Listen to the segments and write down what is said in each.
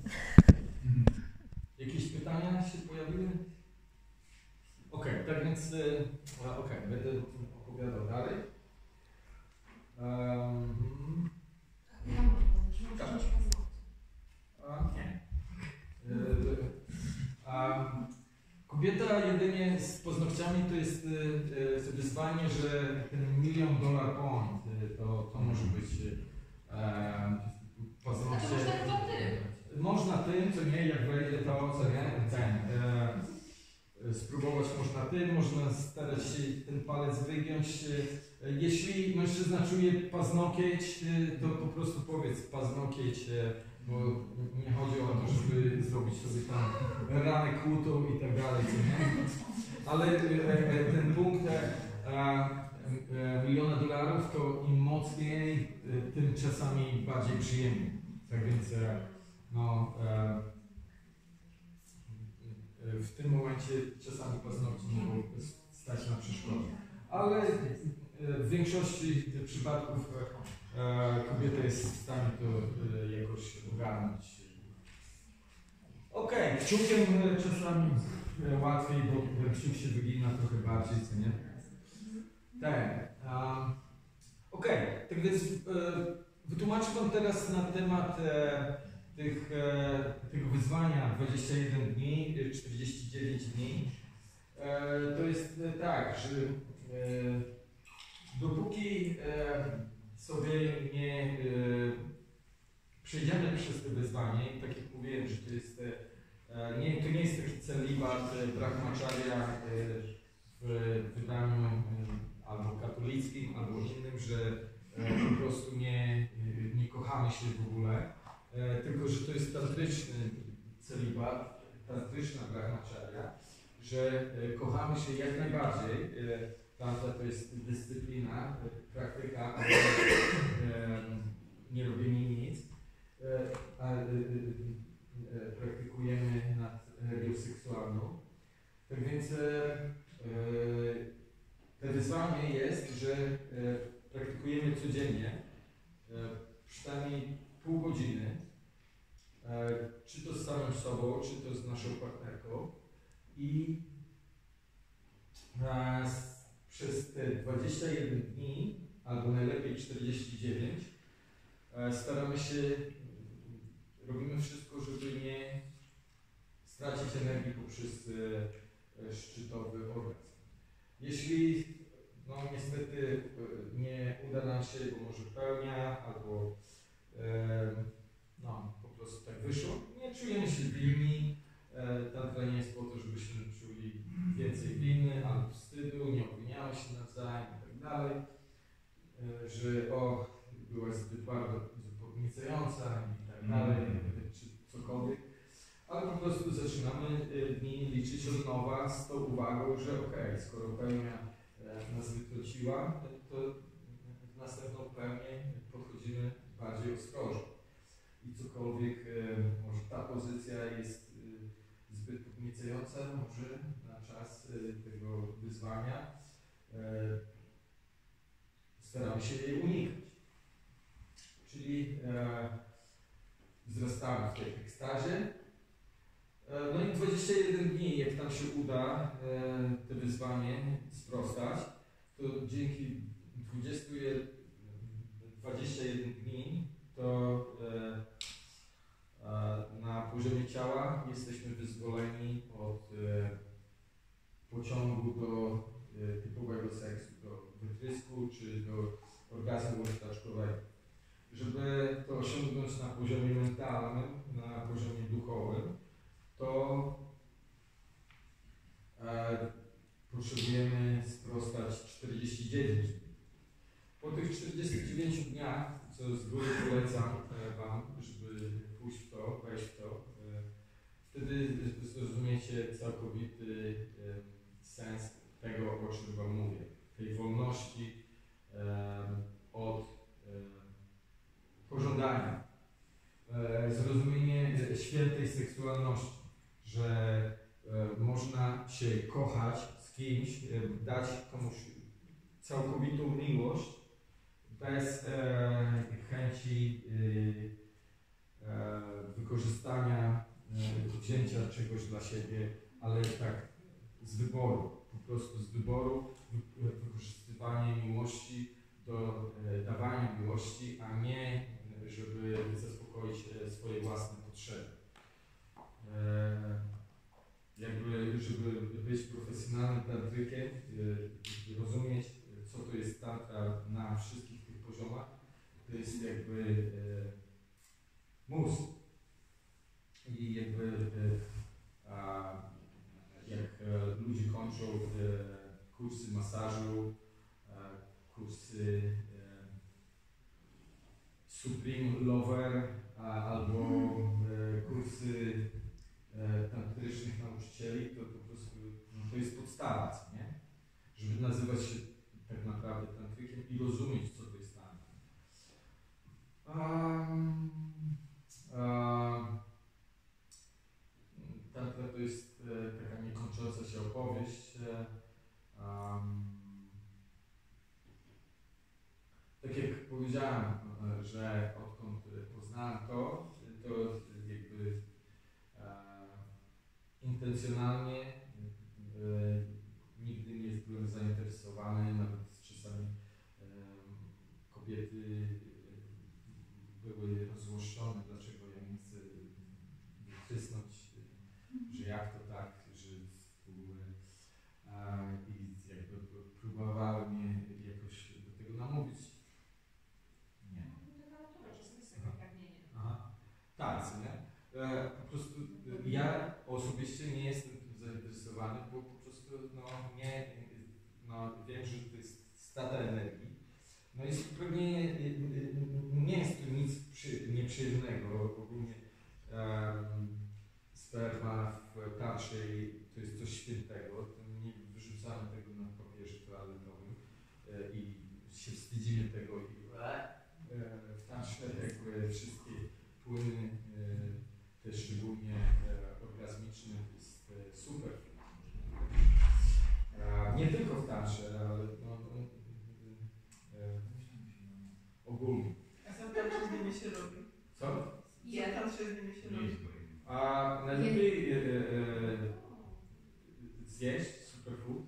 Jakieś pytania się pojawiły? Okej, tak więc będę opowiadał dalej. Nie. Kobieta jedynie z paznokciami to jest wyzwanie, że ten $1 million point to może być paznokcie. Można tym, co nie, jak wejdzie to, co nie, spróbować można tym, można starać się ten palec wygiąć. Jeśli mężczyzna czuje paznokieć, to po prostu powiedz paznokieć, bo nie chodzi o to, żeby zrobić sobie tam ranę kłutą i tak dalej, co nie? Ale ten punkt $1 miliona to im mocniej, tym czasami bardziej przyjemnie. Tak więc no, w tym momencie czasami paznokcie mogą stać na przeszkodę. Ale w większości przypadków kobieta jest w stanie to jakoś ogarnąć. Okej, kciukiem czasami łatwiej, bo ten kciuk się wygina trochę bardziej, co nie? Tak. Okej, tak więc wytłumaczę Wam teraz na temat tego wyzwania 21 dni, 49 dni. To jest tak, że dopóki sobie nie przejdziemy przez to wyzwanie, i tak jak mówiłem, że to nie jest taki celibat, brahmacharya w wydaniu albo katolickim, albo innym, że po prostu nie kochamy się w ogóle, tylko że to jest tantryczny celibat, tantryczna brahmacharya, że kochamy się jak najbardziej. Tantra to jest dyscyplina, praktyka, nie robienie nic. Praktykujemy nad energią seksualną. Tak więc to wyzwanie jest, że praktykujemy codziennie, przynajmniej pół godziny, czy to z samym sobą, czy to z naszą partnerką, i przez te 21 dni, albo najlepiej 49, staramy się, robimy wszystko, żeby nie stracić energii poprzez szczytowy orgazm. Jeśli niestety nie uda nam się, bo może pełnia, albo po prostu tak wyszło, nie czujemy się winni. Tantra nie jest po to, żebyśmy czuli więcej winy albo wstydu, nie obwiniamy się nawzajem i tak dalej, że była zbyt bardzo podniecająca i tak dalej, czy cokolwiek, ale po prostu zaczynamy dni liczyć od nowa z tą uwagą, że skoro pełnia nas wytrąciła, to w następną pełnię podchodzimy bardziej ostrożnie. I cokolwiek, może ta pozycja jest zbyt podniecająca, może na czas tego wyzwania staramy się jej unikać. Czyli wzrastamy w tej ekstazie. No i 21 dni, jak nam się uda to wyzwanie sprostać, to dzięki 21 dni to na poziomie ciała jesteśmy wyzwoleni od pociągu do typowego seksu, do wytrysku czy do orgazmu łechtaczkowego. Żeby to osiągnąć na poziomie mentalnym, na poziomie duchowym, to potrzebujemy sprostać 49 dni. Po tych 49 dniach, co z góry polecam Wam, żeby pójść w to, wejść w to, wtedy zrozumiecie całkowity sens tego, o czym Wam mówię. Tej wolności od pożądania. Zrozumienie świętej seksualności, że można się kochać z kimś, dać komuś całkowitą miłość bez chęci wykorzystania, wzięcia czegoś dla siebie, ale tak z wyboru, po prostu z wyboru, wykorzystywanie miłości do dawania miłości, a nie żeby zaspokoić swoje własne potrzeby. Jakby, żeby być profesjonalnym tantrykiem, rozumieć, co to jest tantra na wszystkich tych poziomach, to jest jakby mózg. I jakby jak ludzie kończą kursy masażu, kursy Supreme Lover albo kursy tantrycznych nauczycieli, to po prostu to jest podstawa, co nie? Żeby nazywać się tak naprawdę tantrykiem i rozumieć, co to jest tantra. Tantra to jest taka niekończąca się opowieść. Tak jak powiedziałem, że odkąd poznałem to jakby intencjonalnie nigdy nie byłem zainteresowany, nawet czasami kobiety były rozłoszczone, dlaczego ja nie chcę wytrysnąć, że jak to tak, że w ogóle i jakby próbowały mnie jakoś do tego namówić. Nie. Aha. Tak, nie? Po prostu ja osobiście nie jestem tym zainteresowany, bo po prostu wiem, że to jest strata energii. No i pewnie nie jest to nic nieprzyjemnego. Ogólnie sperma w tantrze to jest coś świętego. Nie wyrzucamy tego na papierze toaletowym i się wstydzimy tego. W tantrze jakby wszystkie płyny, te szczególnie orgazmiczne, to jest super. Nie tylko w tantrze, ale ogólnie. A co tantrze z nimi się robi? Co? Ja tantrze z nimi się robi. A najlepiej zjeść superfood.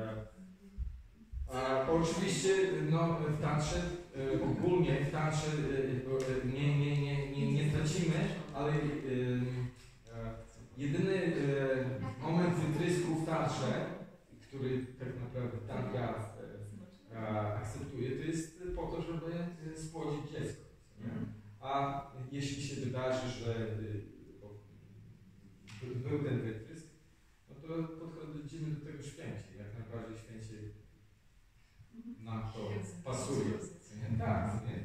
Oczywiście w tantrze, ogólnie w tantrze nie tracimy, ale jedyny moment wytrysku w tantrze, który tak naprawdę tantra akceptuje, to jest po to, żeby spłodzić dziecko. Nie? A jeśli się wydarzy, że był ten wytrysk, no to podchodzimy do tego święcie. Jak najbardziej święcie nam to pasuje. Tak, nie?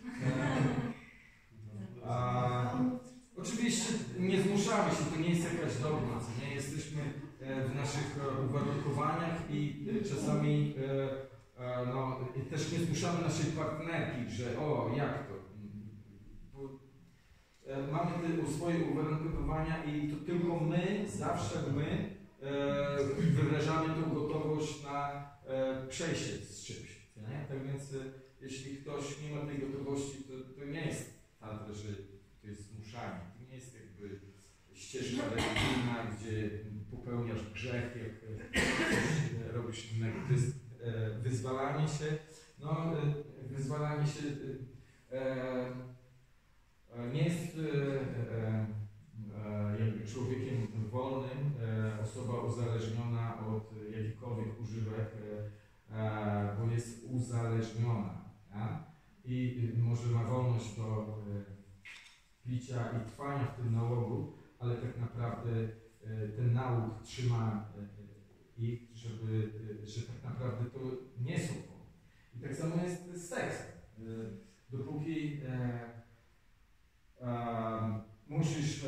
Oczywiście nie zmuszamy się, to nie jest jakaś dogma, nie? Jesteśmy w naszych uwarunkowaniach i czasami też nie zmuszamy naszej partnerki, że jak to? Bo mamy swoje uwarunkowania i to tylko my, zawsze my wyrażamy tą gotowość na przejście z czymś. Nie? Tak więc jeśli ktoś nie ma tej gotowości, to nie jest tantra, że to jest zmuszanie. To nie jest jakby ścieżka religijna, gdzie popełniasz grzech, jak coś robisz innego. To jest wyzwalanie się. Wyzwalanie się nie jest jakby człowiekiem wolnym, osoba uzależniona od jakichkolwiek używek, bo jest uzależniona. Ja? I może ma wolność do picia i trwania w tym nałogu, ale tak naprawdę ten nałóg trzyma ich, że tak naprawdę to nie są wolni. I tak samo jest z seksem. Dopóki musisz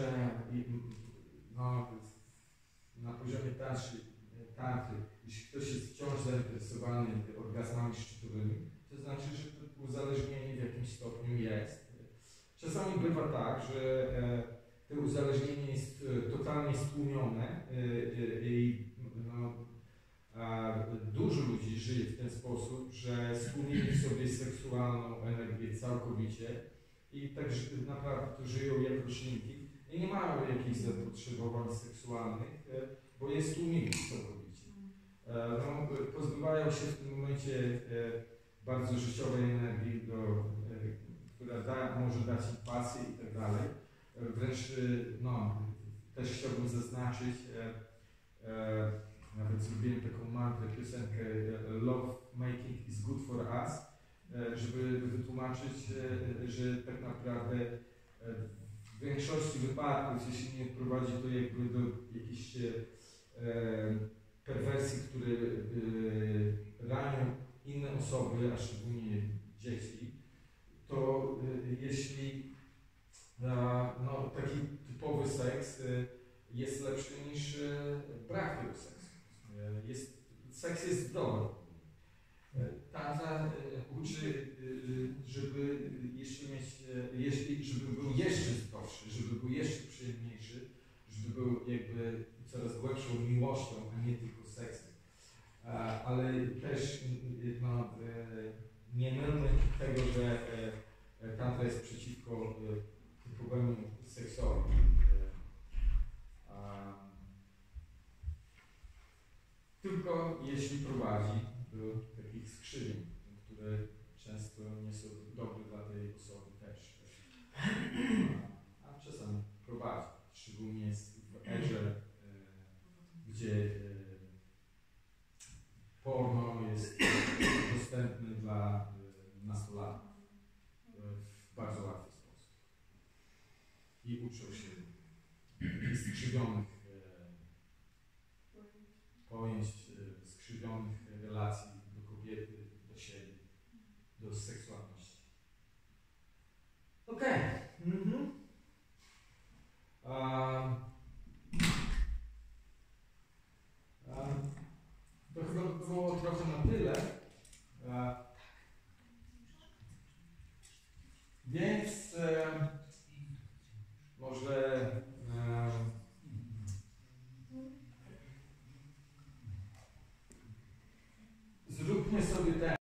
na poziomie tantry, jeśli ktoś jest wciąż zainteresowany orgazmami szczytowymi, to znaczy, że to uzależnienie w jakimś stopniu jest. Czasami bywa tak, że to uzależnienie jest totalnie stłumione i dużo ludzi żyje w ten sposób, że stłumili sobie seksualną energię całkowicie i tak naprawdę to żyją jak roślinki i nie mają jakichś zapotrzebowań seksualnych, bo jest tłumili całkowicie. No, pozbywają się w tym momencie bardzo życiowej energii, która może dać im pasję i tak dalej. Wręcz no, też chciałbym zaznaczyć, nawet zrobiłem taką mantrę, piosenkę Love Making is Good for Us, żeby wytłumaczyć, że tak naprawdę w większości wypadków, jeśli nie prowadzi to jakby do jakichś perwersji, które ranią inne osoby, a szczególnie dzieci, to jeśli no, taki typowy seks jest lepszy niż brak tego seksu. Seks jest zdrowy. Tantra uczy, żeby żeby był jeszcze zdrowszy, żeby był jeszcze przyjemniejszy, żeby był jakby coraz głębszą miłością, a nie tylko seksem. Ale też no, nie mylmy tego, że tantra jest przeciwko typowemu seksowi. Tylko jeśli prowadzi do takich skrzywień, które często nie są dobre dla tej osoby też. A czasami prowadzi, szczególnie w erze, gdzie porno jest dostępny dla nastolatków w bardzo łatwy sposób. I uczą się skrzywionych pojęć, skrzywionych relacji do kobiety, do siebie, do seksualności. Okej. To chyba było trochę na tyle.